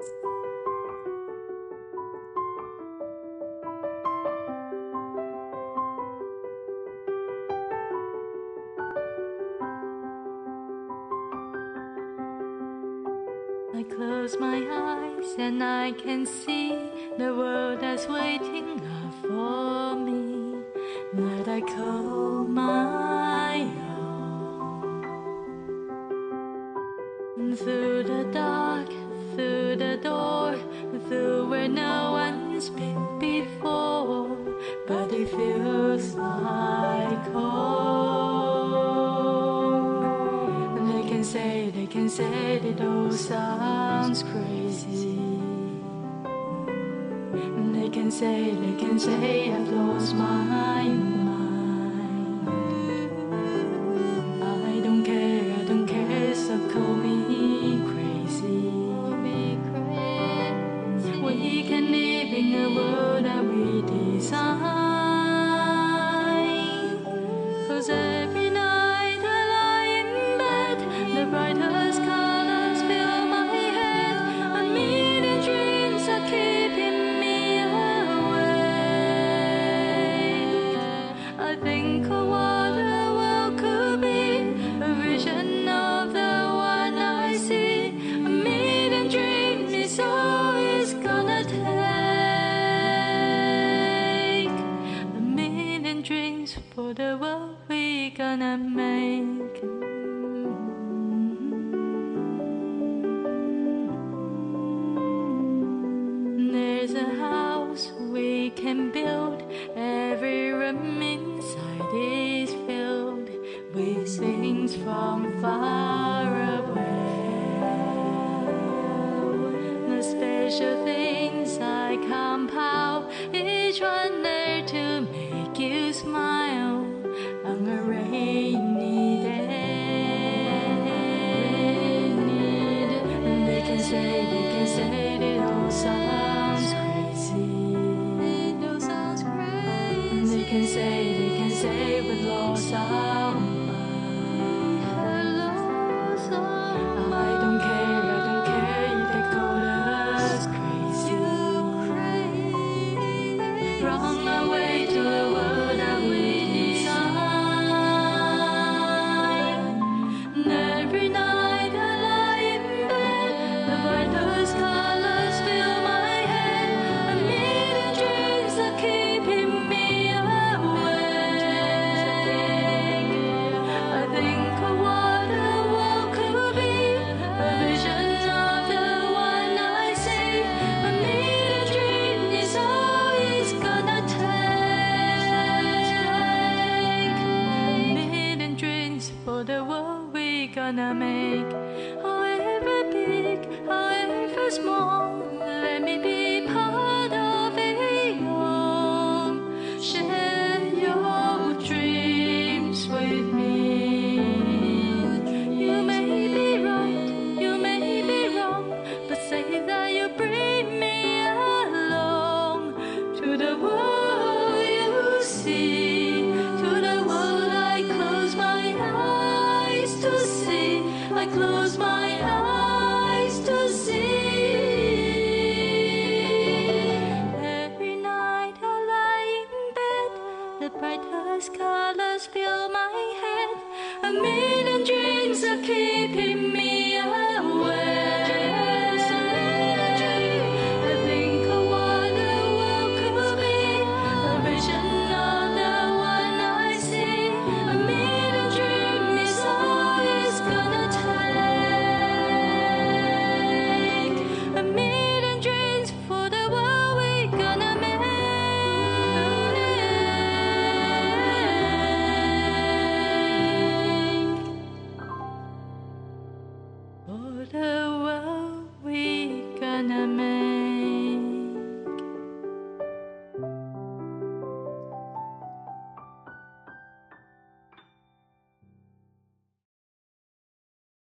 I close my eyes and I can see the world that's waiting up for me, that I call my own. Through the dark, through the door, through where no one's been before, but it feels like home. And they can say that it all sounds crazy. And they can say I've lost my mind. I don't care, so call me crazy. We can live in a world that we design. 'Cause every night I lie in bed, the brightest colors fill my head. A million dreams are keeping me awake. I think of what the world could be, a vision of the one I see. A million dreams is all it's gonna take. A million dreams for the world we gonna make. There's a house we can build. Every room inside is filled with things from far away. The special things I compile, each one there to make you smile on a rainy day. And they can say that it all sounds crazy. And they can say we've lost our mind. I don't care if they call us crazy. Run away to a world that we design. And every night I lie in bed, the brightest colors fill my head. A million dreams are keeping me awake. I think of what the world could be, a vision of the one I see. A million dreams is all it's gonna take. A million dreams for the world we gonna make.